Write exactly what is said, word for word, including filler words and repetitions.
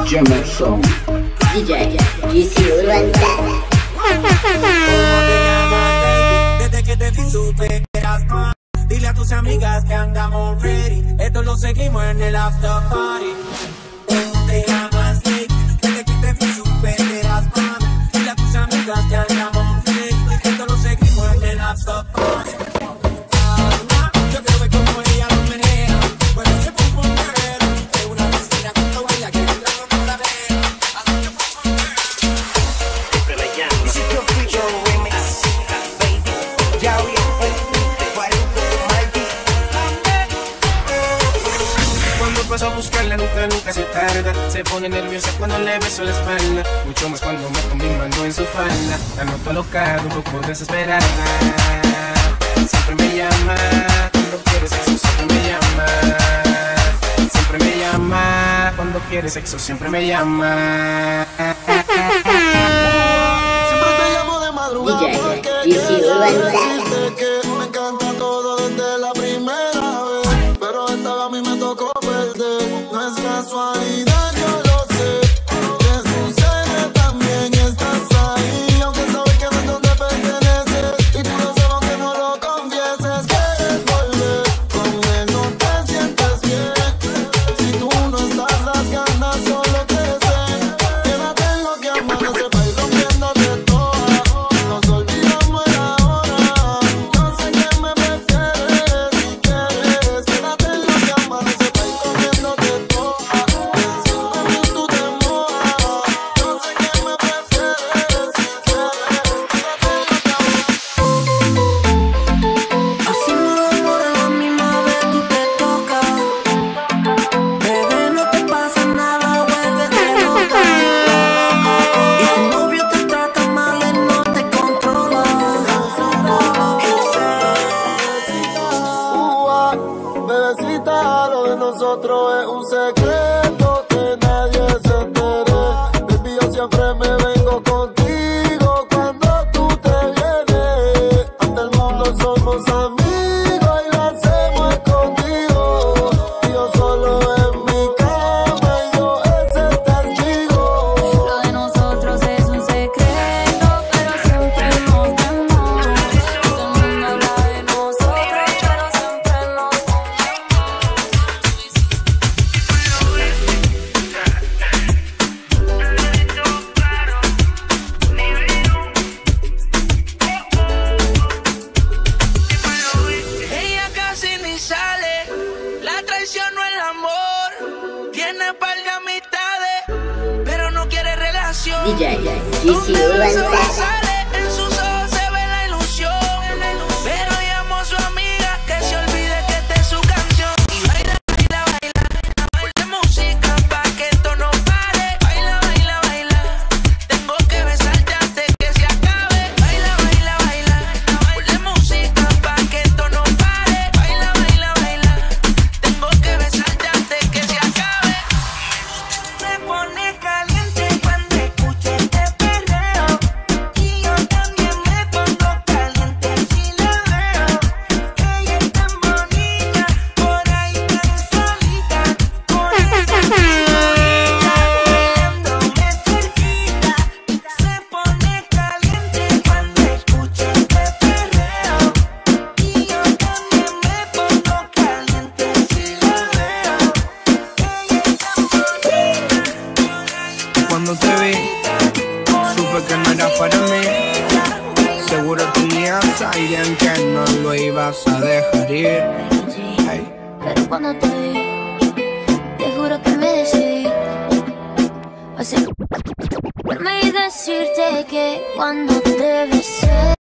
Jamerson, D J, G C Urban Style. Desde que te vi supe que eras más. Dile a tus amigas que andamos ready. Esto lo seguimos en el after party. Te llamas Nick. Desde que te vi supe que eras más. Dile a tus amigas que andamos ready. Esto lo seguimos en el after party. Yo quiero ver cómo ella lo menea. Bueno, se pum pum girl. Es una vecina que no baila, que entra con la vea. Así que pum pum girl. Siempre me llama. Si yo fui yo remix, baby, ya oí el Cuando paso a buscarla nunca, nunca se tarda. Se pone nerviosa cuando le beso la espalda. Mucho más cuando meto mi mano en su falda. La noto loca, un poco desesperada. Siempre me llama, cuando quiere sexo siempre me llama. Siempre me llama, cuando quiere sexo siempre me llama. Siempre te llamo de madrugada D J, porque G C Urban quiero Style. decirte que me encanta todo desde la primera vez. Pero esta vez a mí me tocó perder. No es casualidad, yo lo sé. Que sucede también y estás ahí. Aunque sabes que no es donde perteneces. Y tú lo sabes aunque no lo confieses. Quieres volver, con él no te sientes bien. Si tú no estás, las ganas solo crecen. Quédate en lo que amanece pa' ir rompiéndote toda. Nos olvidamos de ahora. Yo sé que me prefieres si quieres. Quédate en lo que amanece pa' ir comiéndote toda. Encima de mí tú te mojas. Yo sé que me prefieres si quieres. Quédate en lo que amanece. Haciendo el amor a la misma vez tú te tocas. Bebé, no te pasa nada, vuélvete loca. Y tu novio te trata mal, él no te controla. Ua, bebecita, lo de nosotros es un secreto que nadie se entere. Baby, yo siempre me vengo contigo cuando tú te vienes. Ante el mundo somos amigos y lo hacemos escondido. Y yo solo en mi cama y yo es el testigo. Lo de nosotros es un secreto, pero siempre nos vemos. Todo el mundo habla de nosotros, pero siempre nos Ella casi ni sale, la traición no el amor. Tiene par de amistades, pero no quiere relación. D J, G C Donde Urban beso no Style. sale, en sus ojos se ve la ilusión. Pero llamó a su amiga que se olvide que esta es su canción. Y baila, baila, baila, ponle música pa' que esto no pare. Baila, baila, baila, tengo que besarte antes que se acabe. Baila, baila, baila, ponle música pa' que esto no pare. Baila, baila, baila, tengo que besarte antes que se acabe. Se pone caliente cuando escucha este perreo. Y yo también me pongo caliente si la veo. Ella es tan bonita, por ahí tan solita. Con esa cinturita, bailando cerquita. Se pone caliente cuando escucha este perreo. Y yo también me pongo caliente si la veo. Ella es tan bonita. Cuando te vi, supe que no era para mí. Seguro tenías a alguien que no lo ibas a dejar ir. Hey. Pero cuando te vi, te juro que me decidí así y decirte que cuando te besé